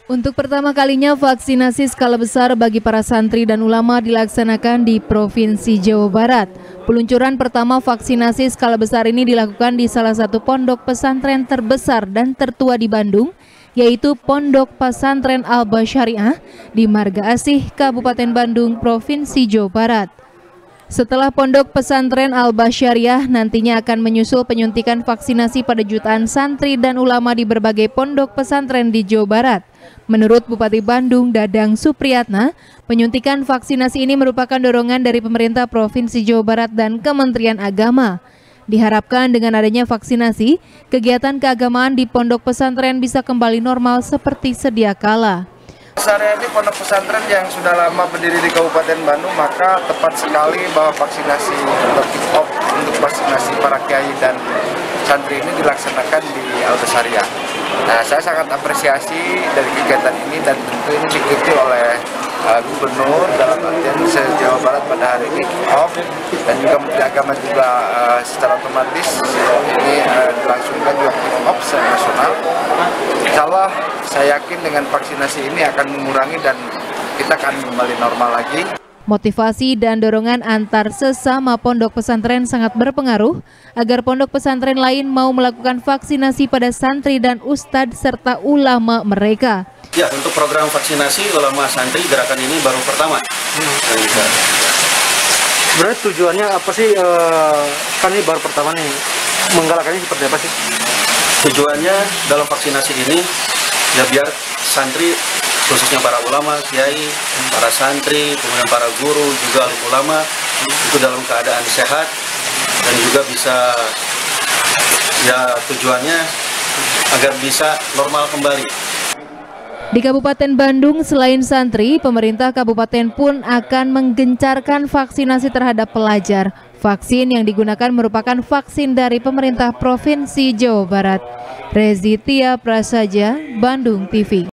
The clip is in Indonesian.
Untuk pertama kalinya vaksinasi skala besar bagi para santri dan ulama dilaksanakan di Provinsi Jawa Barat. Peluncuran pertama vaksinasi skala besar ini dilakukan di salah satu pondok pesantren terbesar dan tertua di Bandung, yaitu Pondok Pesantren Al-Basyariah di Marga Asih, Kabupaten Bandung, Provinsi Jawa Barat. Setelah Pondok Pesantren Al-Basyariah nantinya akan menyusul penyuntikan vaksinasi pada jutaan santri dan ulama di berbagai pondok pesantren di Jawa Barat. Menurut Bupati Bandung, Dadang Supriyatna, penyuntikan vaksinasi ini merupakan dorongan dari pemerintah Provinsi Jawa Barat dan Kementerian Agama. Diharapkan dengan adanya vaksinasi, kegiatan keagamaan di pondok pesantren bisa kembali normal seperti sedia kala. Area ini pondok pesantren yang sudah lama berdiri di Kabupaten Bandung, maka tepat sekali bahwa vaksinasi atau kick-off untuk vaksinasi para kiai dan santri ini dilaksanakan di Al-Basyariah. Nah, saya sangat apresiasi dari kegiatan ini dan tentu ini diikuti oleh Gubernur dalam artian se-Jawa Barat pada hari ini kick-off, dan juga Menteri Agama juga secara otomatis ini dilangsungkan juga kick-off secara nasional. Insya Allah saya yakin dengan vaksinasi ini akan mengurangi dan kita akan kembali normal lagi. Motivasi dan dorongan antar sesama pondok pesantren sangat berpengaruh agar pondok pesantren lain mau melakukan vaksinasi pada santri dan ustadz serta ulama mereka. Ya, untuk program vaksinasi ulama santri gerakan ini baru pertama. Sebenarnya tujuannya apa sih? Kan ini baru pertama nih, menggalakkannya seperti apa sih? Tujuannya dalam vaksinasi ini ya biar santri, khususnya para ulama, kiai, para santri, kemudian para guru, juga ulama itu dalam keadaan sehat dan juga bisa, ya tujuannya agar bisa normal kembali. Di Kabupaten Bandung, selain santri, pemerintah kabupaten pun akan menggencarkan vaksinasi terhadap pelajar. Vaksin yang digunakan merupakan vaksin dari pemerintah Provinsi Jawa Barat. Rezi Tia Prasaja, Bandung TV.